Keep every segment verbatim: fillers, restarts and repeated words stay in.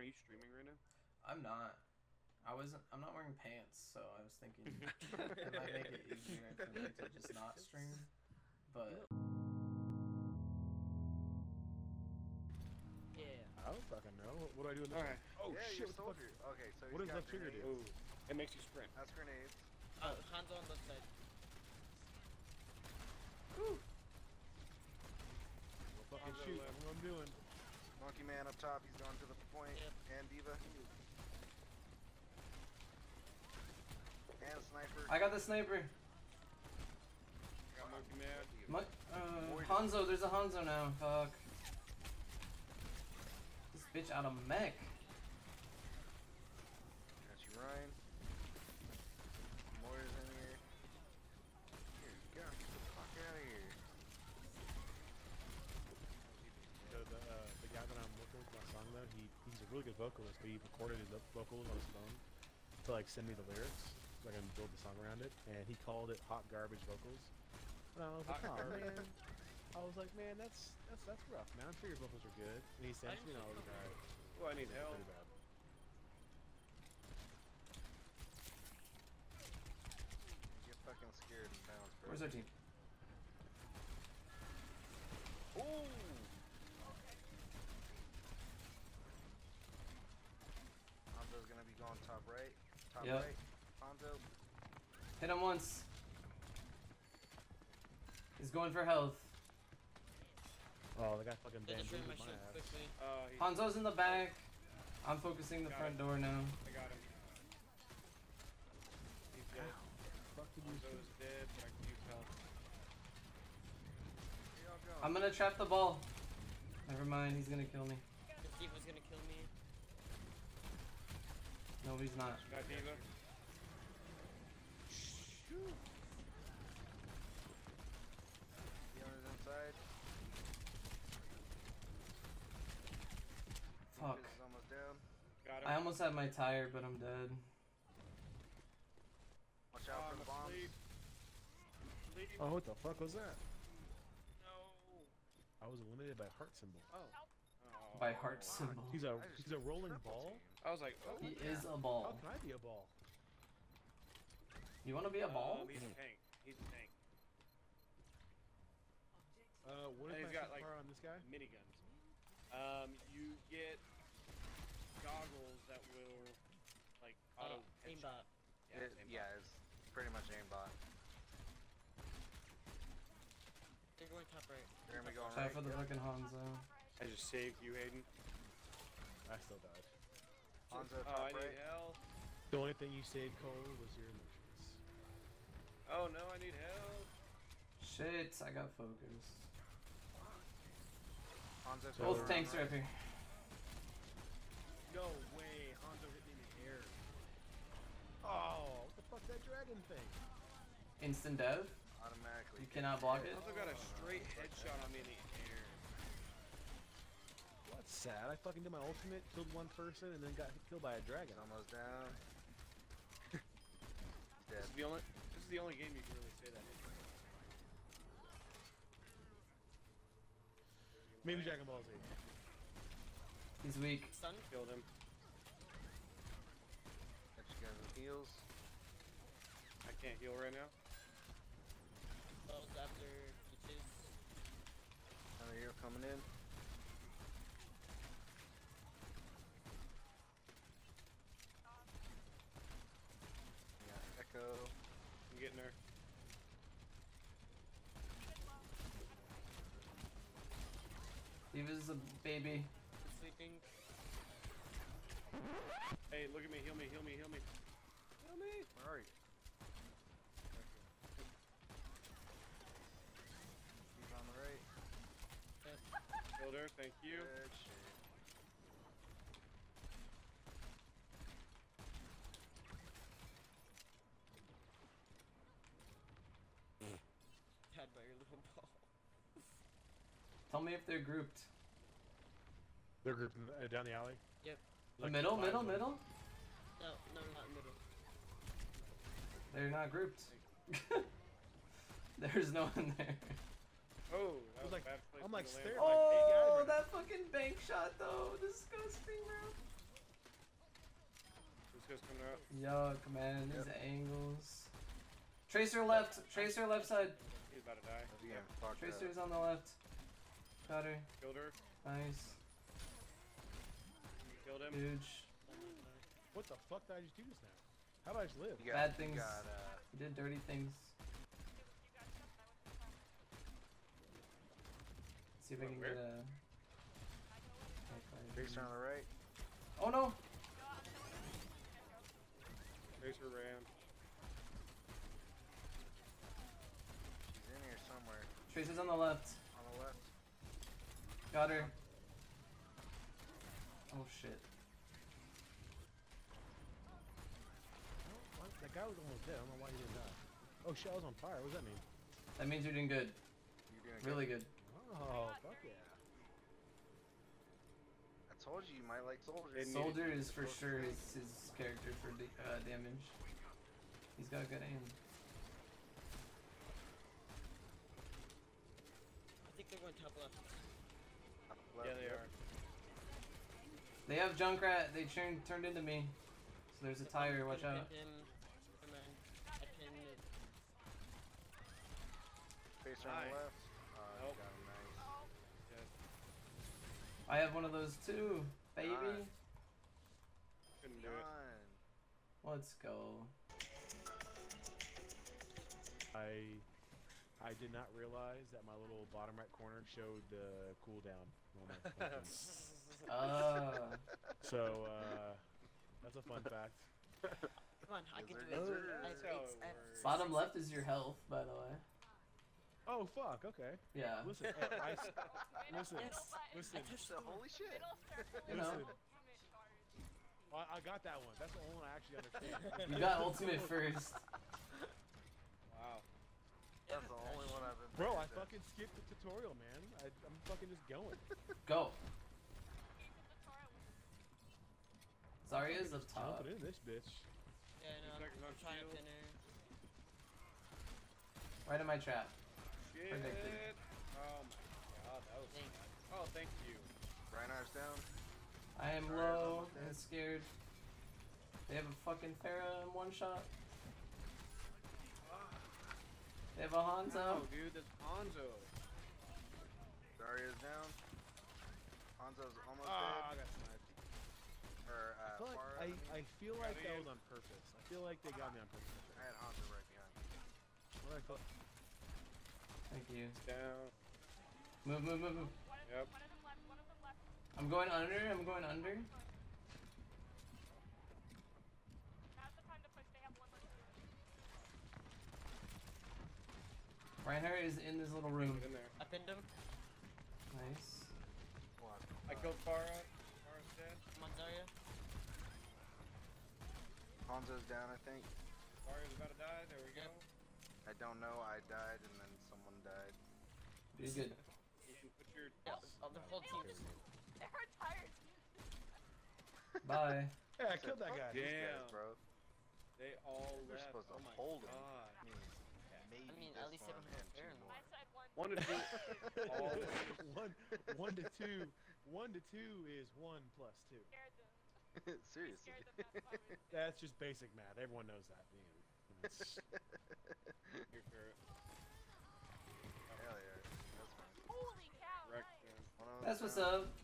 you streaming right now? I'm not. I wasn't. I'm not wearing pants, so I was thinking it might make it easier for me to just not stream. But yeah. I don't fucking know. What, what do I do in the All right. Oh yeah, shit! you're What the soldier. fuck? Okay, so What he's does got left trigger grenades. do? Ooh, it makes you sprint. That's grenades. Oh, hands on left side. Well, fucking Hanzo shoot! left. That's what I'm doing. Monkey Man up top. He's going to the point. Yep. And Diva. And Sniper. I got the sniper. Got Monkey Man. Mon uh, Hanzo, there's a Hanzo now. Fuck. This bitch out of mech. Got you, Ryan. Moira's in here. Here you go. Get the fuck out of here. The, the, uh, the guy that I'm working with my song though, he he's a really good vocalist, but he recorded his vocals on his phone to like send me the lyrics so I can build the song around it. And he called it hot garbage vocals. And I was like, Hot oh garbage. man. I was like, man, that's that's that's rough, man. I'm sure your vocals are good. And he sent me, and I was like, alright. Oh, I need help. Pretty bad. Get fucking scared and bounce, bro. Where's our team? Ooh! Hanzo's gonna be going top right. Top Yep. right. Hanzo. Hit him once. He's going for health. Oh, the guy fucking Finish bamboozled my my shit ass. quickly. Uh, he's, Hanzo's in the back. I'm focusing the Got front it. door now. I got him. He's dead. Fuck did you Hanzo is dead, but I can use help. Here y'all go. I'm gonna trap the ball. Never mind, he's gonna kill me. The Diva's gonna kill me. No, he's not. Got Diva. Fiona's inside. Fuck. Fizz is almost down. Got him. I almost had my tire, but I'm dead. Watch Oh, out I'm for the bombs. asleep. Asleep. Oh, what the fuck was that? No. I was eliminated by heart symbol. Oh. Oh. By heart symbol. He's I a just he's a rolling triple ball. team. I was like, oh. He is a How ball. can I be a ball? You wanna be a ball? Um, he's a tank. He's a tank. Uh, what And is he's my got, like, power on this guy? Miniguns. Um, you get goggles that will, like, auto Uh, headshot. aimbot. Yeah, It- it's aimbot. yeah, it's pretty much aimbot. They're going top right. They're gonna be going Try right. for the fucking Hanzo. I just saved you, Hayden. I still died. Hanzo Oh, top I need right. help. The only thing you saved, Cole, was your emotions. Oh no, I need help. Shit, I got focused. Hanzo So- Both top tanks are right. up here. No way, Hanzo hit me in the air. Oh, what the fuck's that dragon thing? Instant dev. Automatically. You cannot block it. Also got a straight headshot on me in the air. Well, that's sad. I fucking did my ultimate, killed one person, and then got killed by a dragon. He's almost down. He's dead. This is the only. This is the only game you can really say that in. Maybe Dragon Ball Z. He's weak. Stun. Killed him. Got you guys with heals. I can't heal right now. Those after glitches. Another hero coming in. Yeah, Echo. I'm getting there. Diva's a baby. He's sleeping. Hey, look at me. Heal me. Heal me. Heal me. Heal me. Where are you? He's on the right. Yeah. Killed her. Thank you. Good shit. Had by your little ball. Tell me if they're grouped. They're grouped in- uh, down the alley. Yep. The middle, five middle, of them. middle? No, no, not middle. They're not grouped. There's no one there. Oh, that I was was like, a bad place I'm for like the land. staring. Oh, like eight guys that fucking bank shot though. Disgusting, bro. Tracer's coming out. Yuck, man, these angles. Tracer left, Tracer left side. He's about to die. Yeah, fuck that. Tracer's on the left. Got her. Killed her. Nice. You killed him. Huge. What the fuck did I just do just now? How did I just live? You got, Bad you things. got, uh, He did dirty things. See if I can Where? get a. Tracer on the right. Oh no! Tracer ran. She's in here somewhere. Tracer's on the left. On the left. Got her. Oh shit. Oh, what? That guy was almost dead. I don't know why he didn't die. Oh shit, I was on fire. What does that mean? That means you're doing good. You're doing Really good. good. Oh, fuck yeah. I told you you might like soldiers. Didn't Soldier is for sure his, his character for the uh, damage. He's got good aim. I think they're going top left. Left, Yeah, they yep. are. They have Junkrat. They turned turned into me. So there's a tire. Watch I out. pinned him. Never mind. I pinned it. Tracer on Nice. the left. Oh, you Nope. got him nice. Yes. I have one of those too, baby. Nice. Couldn't do it. Done. Let's go. I I did not realize that my little bottom right corner showed the cooldown on my fucking- Uh, So uh that's a fun fact. Come on, I can do Yes, it. sir. I- That's how it's- it I- works. bottom left is your health, by the way. Oh fuck, okay. Yeah. Listen, hey, I s- listen, Yes. listen, I touched So, holy shit. You know, listen. I, I got that one. That's the only one I actually understand. you got ultimate first. Wow. That's the only one I've been Bro, I paying fucking skipped the tutorial, man. I, I'm fucking just going. Go. Zarya's up top. Jumping in this bitch. Yeah, I know. Two seconds I'm on trying to shield. pin her. Right in my trap. Shit. Predicted. Oh my god, that was Thanks. bad. Oh, thank you. Reinhardt's down. I am Zarya's low almost and dead. scared. They have a fucking Pharah in one shot. They have a Hanzo. Oh, dude, that's Hanzo. Zarya's down. Hanzo's almost Ah, I dead. got sniped. Or, I uh, feel like Pharah, I, mean. I feel like Got that in. was on purpose. I feel like they got me on purpose. I had Hanzo right behind me. What I thought. Thank you. Down. Move, move, move, move. Yep. I'm going under. I'm going under. Reinhardt is in this little room. Get in there. I pinned him. Nice. What? I killed Farah. Farah's dead. Come on, Zarya. Hanzo's down, I think. Farah's about to die. There we go. I don't know. I died and then someone died. Be good. Ian, put your. Yeah, oh, the whole team just. Bye. Hey, I killed that guy. These guys, Damn. bro. They all They're left. supposed to Oh my hold him. god. I mean, maybe I mean, this at least they one don't have and two Baron. more. One to two. Always. one, one to two, one to two is one plus two. Seriously. That's just basic math. Everyone knows that. You know, it's- Here for it. Hell yeah. That's fine. Wrecked him. One of That's them's what's down. up.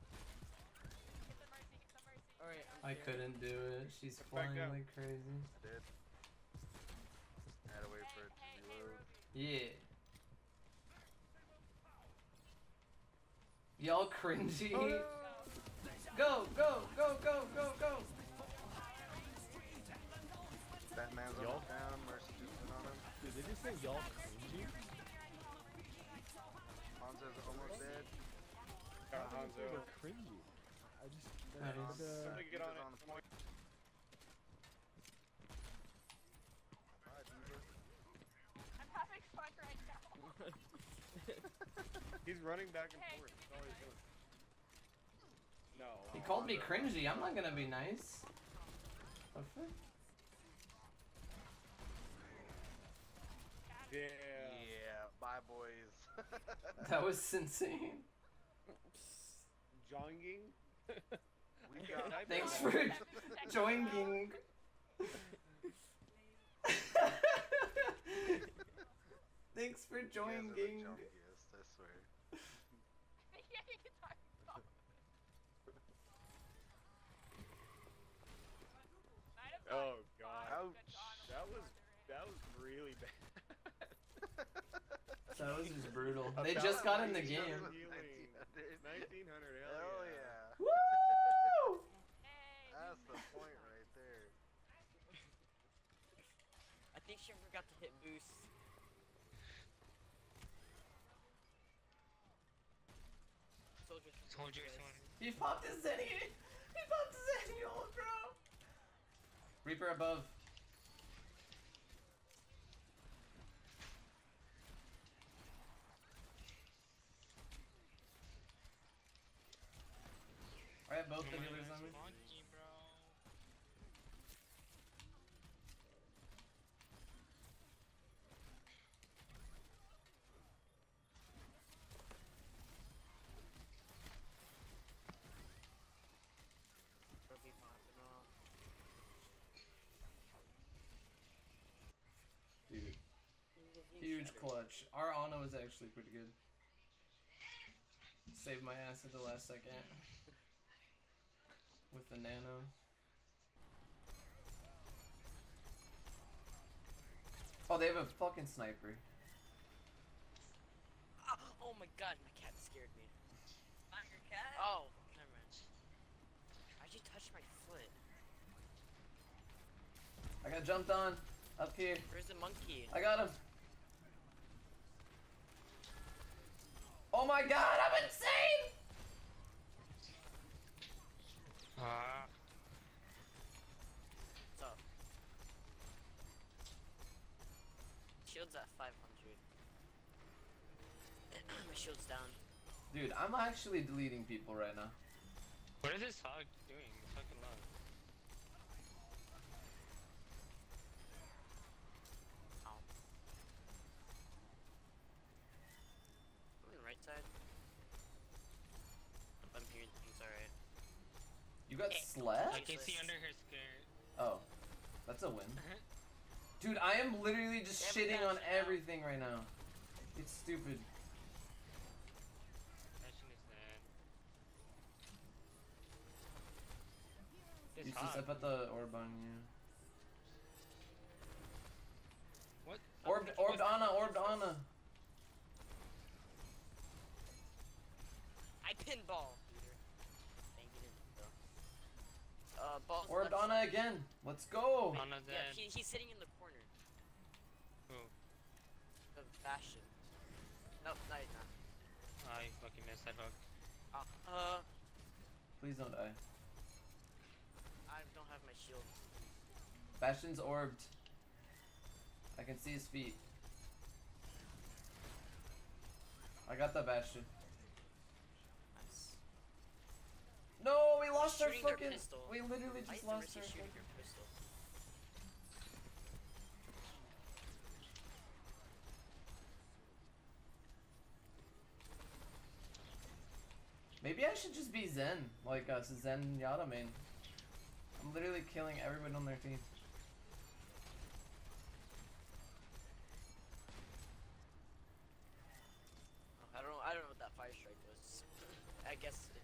Alright, I'm I here. couldn't do it. She's Get back flying up. like crazy. Dead. I had to wait for it to reload. Yeah. Y'all cringy. Oh, Go, go, go, go, go, go. Batman's Y'all- almost down. Mercy just went on him. Did they just say y'all cringy? Hanzo's almost dead. Got I didn't say Hanzo. they're cringy. I just. Nice. that's, uh, Somebody get on He's it. on the Someone- Bye, Beaver. He's running back and forth. That's all he's doing. No. He called me cringy. I'm not gonna be nice. The fuck? Yeah. Yeah. Bye, boys. That was insane. Jogging. We got Thanks for joining. Thanks for He has joining. a junkiest, I swear. Yeah, you can talk. Might have Oh gone god. far, Ouch. but gone a That little was further that in. was really bad. That was just brutal. About They just got in the nineteen game. hundred. Healing. nineteen hundred, hell, Hell yeah. yeah. Woo! Hey, That's dude. the point right there. I think she forgot to hit boost. Soldiers. Soldiers guys. one. He popped his Zenny. He popped his Zenny ult, bro. Reaper above. I have both the Oh my healers gosh, on me. monkey, bro. They'll be popping off. Dude, Huge huge shatter. clutch. Our Ana was actually pretty good. Saved my ass at the last second. With the nano. Oh, they have a fucking sniper. Ah, oh my god, my cat scared me. Not your cat? Oh, never mind. Why'd you touch my foot? I got jumped on. Up here. Where's the monkey? I got him. Oh my god, I'm insane! Ah. What's up? Shield's at five hundred. My shield's down. Dude, I'm actually deleting people right now. What is this hog doing? It's fucking low. Ow. On the right side. I'm hearing things alright. You got Eh, slapped? I can see under her skirt. Oh, that's a win. Dude, I am literally just Yeah, but shitting on that's now. everything right now. It's stupid. Passion is dead. This Used to hog. step at the orb on you. What? Orbed, orbed Ana, orbed Ana. I pinball. Peter. Dang, you didn't though. Uh, balls Orbed left Ana side. again. Let's go. Ana's Yeah, dead. he, he's sitting in the corner. Who? The Bastion. Nope, no, he's not. Ah, you fucking missed that hook. Uh, uh, Please don't die. I don't have my shield. Bastion's orbed. I can see his feet. I got the Bastion. Nice. No, we lost our Shooting their fucking. pistol. We literally Why just is the lost Mercy our. shooting fucking- your pistol? Maybe I should just be Zen, like us, Zen Yada main. I'm literally killing everyone on their team. Oh, I don't know. I don't know what that fire strike was. I guess it.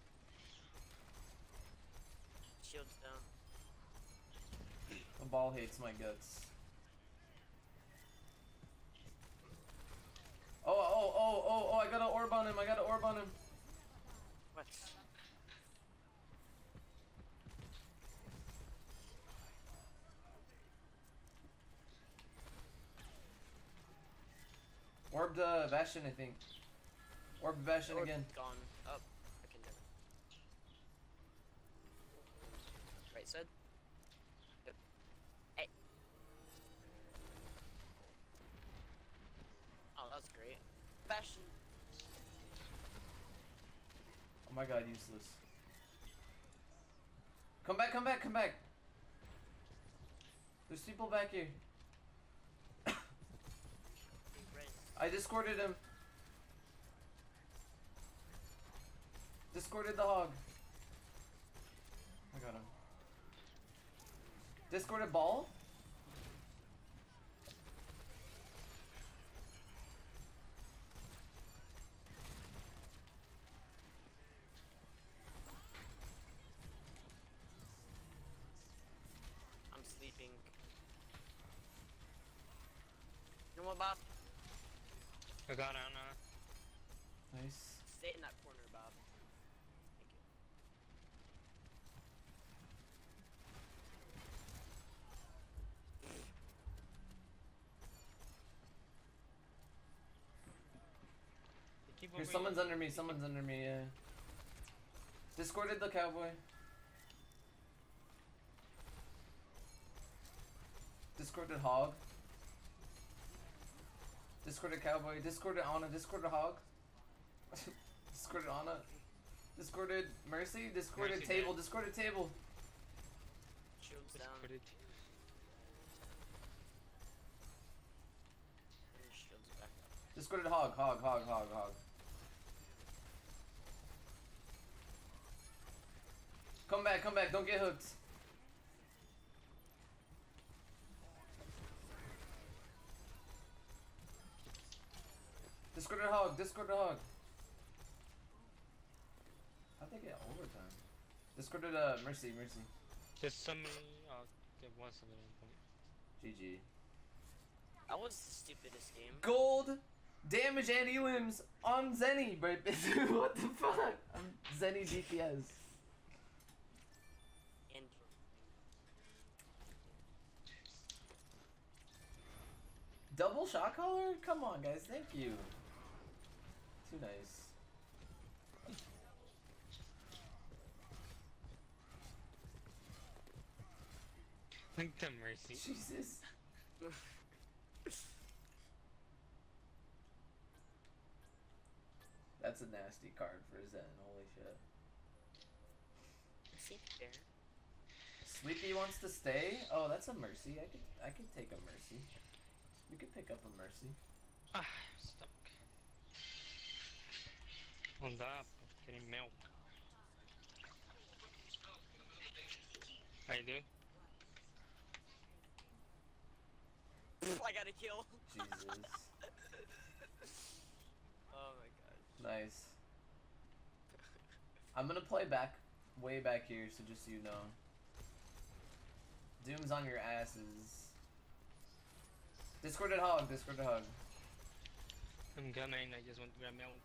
Shield's down. The ball hates my guts. Oh, oh, oh, oh, oh, I got an orb on him, I got an orb on him. What? Orbed uh, Bastion, I think. Orbed Bastion Or again. Gone. Oh, okay, never. Right side. Yep. Hey. Oh, that's great. Bastion. Oh my god, useless. Come back, come back, come back. There's people back here. Right. I discorded him. Discorded the hog. I got him. Discorded ball? I'm sleeping. You know what, Bob? I got Ana. Nice. Stay in that corner, Bob. Thank you. They keep Here, over someone's you. under me, someone's under me, yeah. Discorded the cowboy. Discorded hog. Discorded cowboy. Discorded Ana. Discorded hog. Discorded Ana. Discorded mercy. Discorded Mercy table. dead. Discorded table. Shields down. Discorded. And shields back up. Discorded hog. Hog. Hog. Hog. Hog. Come back. Come back. Don't get hooked. Discorded hog. Discorded hog. How'd they get overtime? Discorded uh mercy. Mercy. There's somebody. Oh, there was somebody in front. G G. That was the stupidest game. Gold damage and elims on Zenny, but what the fuck? I'm Zenny D P S. And Double shot caller? Come on, guys. Thank you. Too nice. Like the mercy. Jesus. That's a nasty card for Zen. Holy shit. see there. Sleepy wants to stay? Oh, that's a mercy. I could I could take a mercy. We could pick up a mercy. Ah, stuck. On that, getting milk. I do. I got a kill. Jesus. Oh my god. Nice. I'm gonna play back, way back here, so just so you know. Doom's on your asses. Discorded hog, discorded hog. I'm coming, I just want to grab milk.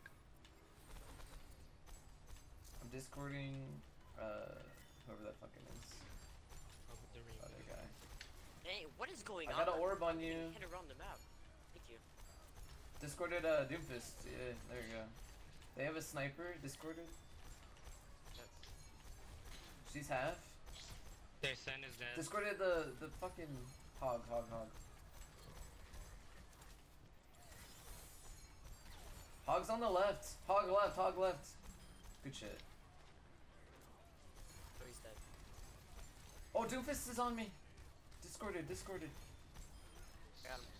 I'm discording, uh, whoever that fucking is. Over the ring. Other guy. Hey, what is going I on? got an orb on you. Hit around the map. Thank you. Discorded, uh, Doomfist. Yeah, there you go. They have a sniper, discorded. She's half. Their son is dead. Discorded the, the fucking hog, hog, hog. Hog's on the left. Hog left, hog left. Good shit. Oh, he's dead. Oh, Doomfist is on me. Discorded, discorded. Got him.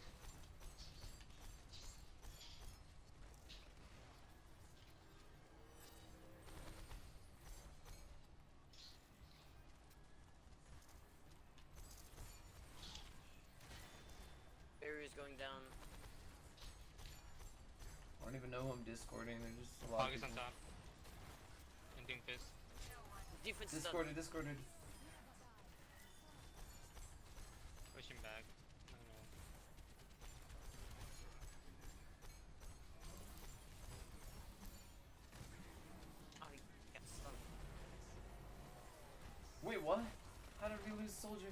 Barrier's going down. I don't even know who I'm discording. There's just a lot Hog of is on people. top. And Doomfist. Defense is up. Discorded, discorded. Pushing back. I don't know. Oh, he got stunned. Wait, what? How did we lose soldier?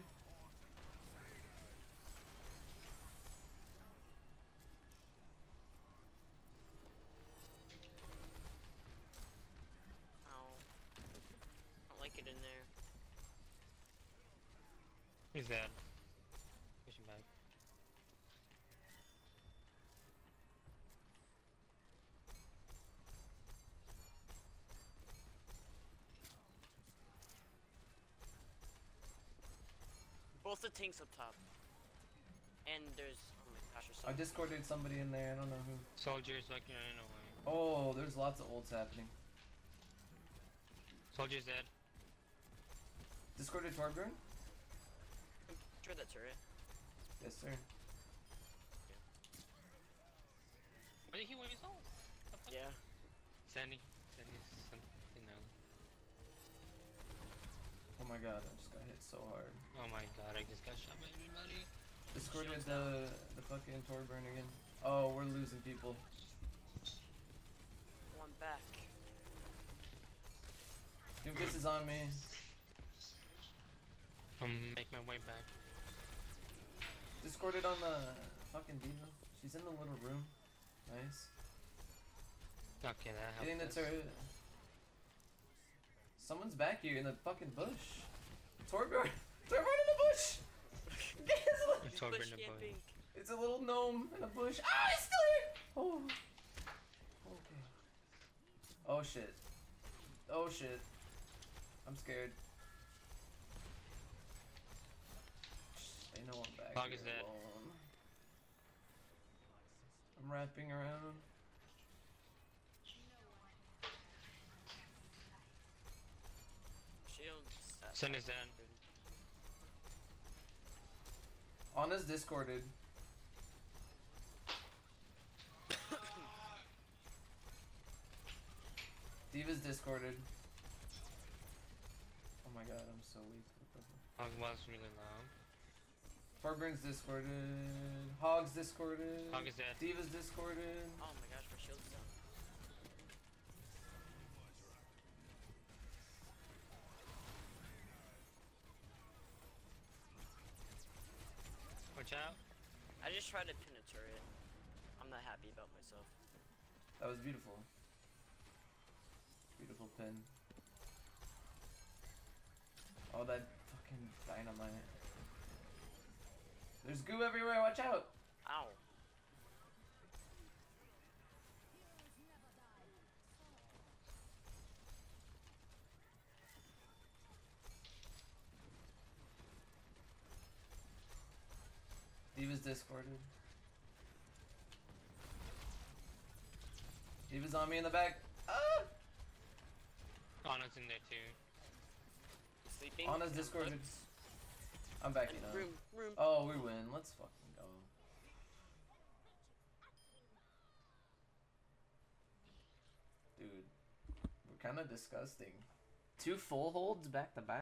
Ow. I don't like it in there. He's dead. Pushing back. Both the tanks up top. And there's, oh my gosh, there's I some. discorded somebody in there. I don't know who. Soldiers like, I don't know why. Oh, there's lots of ults happening. Soldier's dead. Discorded Torbjorn? for the turret. Yes, sir. Why did he win his ult? The fuck? Yeah. Sandy. Sandy's something now. Oh my god, I just got hit so hard. Oh my god, I just got shot by everybody. Discorded the the fucking Torbjorn again. Oh, we're losing people. One back. Doomfist is on me. I'm make my way back. Discorded on the fucking diva. She's in the little room. Nice. Okay, that helped. Getting the us. turret. Someone's back here in the fucking bush. Torbjorn! Torbjorn in the bush! Get his little- It's over in Bush the camping. It's a little gnome in a bush. Ah, he's still here! Oh. Okay. Oh shit. Oh shit. I'm scared. They know I'm back Hog here is dead. alone. I'm wrapping around. Shields. at Sun is dead. Ana's discorded. Diva's discorded. Oh my god, I'm so weak. Hog was really loud. Torbjorn's discorded. Hog's discorded. Hog is dead. Diva's discorded. Oh my gosh, my shield's down. Watch out. I just tried to pin a turret. I'm not happy about myself. That was beautiful. Beautiful pin. Oh, that fucking dynamite. There's goo everywhere, watch out! Ow. Diva's discorded. Diva's on me in the back. Ah! Ana's in there too. Sleeping. Ana's and discorded. looks. I'm backing up. Room, room. Oh, we win. Let's fucking go. Dude, we're kind of disgusting. Two full holds back to back.